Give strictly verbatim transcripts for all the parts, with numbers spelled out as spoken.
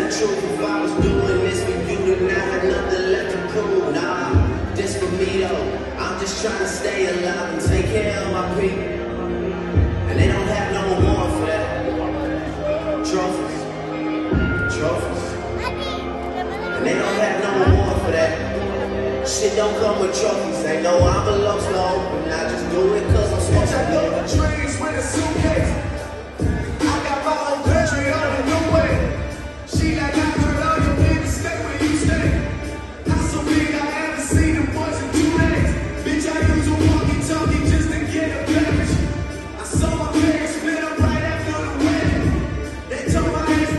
truth. If I was doing this for you, then I had nothing left to prove. Nah, this for me though. I'm just trying to stay alive and take care of my people. And they don't have no reward for that. Trophies, trophies. And they don't have no reward for that. Shit don't come with trophies. Ain't no envelopes to open. I just do it cause I'm supposed to do it. Trees with a suitcase. I got my own country on a new way. She like I heard all your niggas stay where you stay. Not so big I haven't seen them boys in two days. Bitch, I use a walkie-talkie just to get a beverage. I saw my parents split up right after the wedding. They told my ass.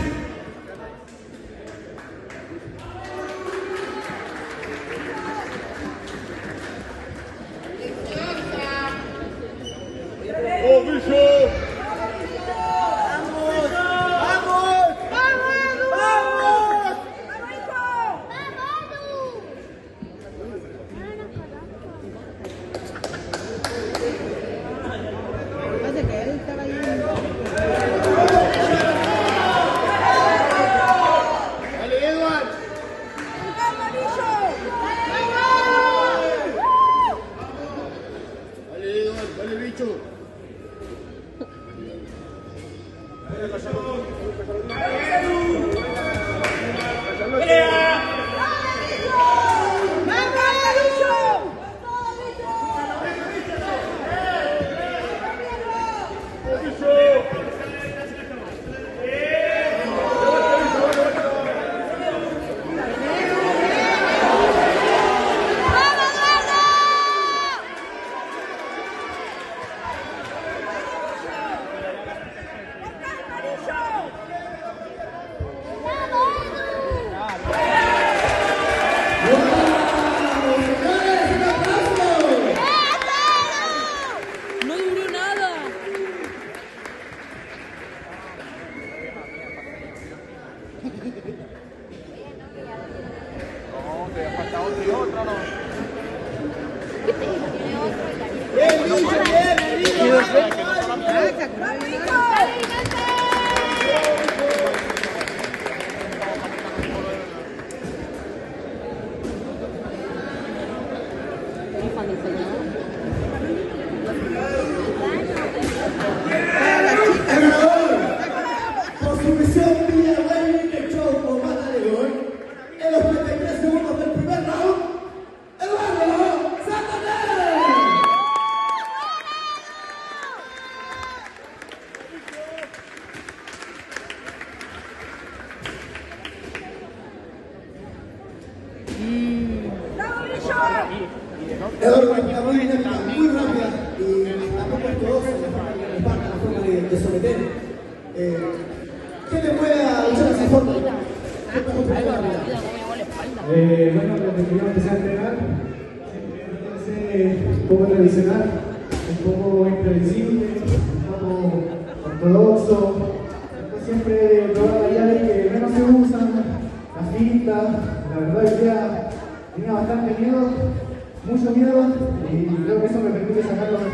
¡Oh, bicho! Eduardo, una muy dinámica, muy rápida y tampoco ortodoxa en la forma de, de someter. Eh, ¿Qué le puede a luchar esa forma? Eh, bueno, desde que yo empecé a entrenar, empecé un poco tradicional, un poco imprevisible, un poco ortodoxo. Siempre probaba las llaves que menos se usan, las fintas. La verdad es que tenía bastante miedo, mucho miedo, y creo que eso me permite sacar los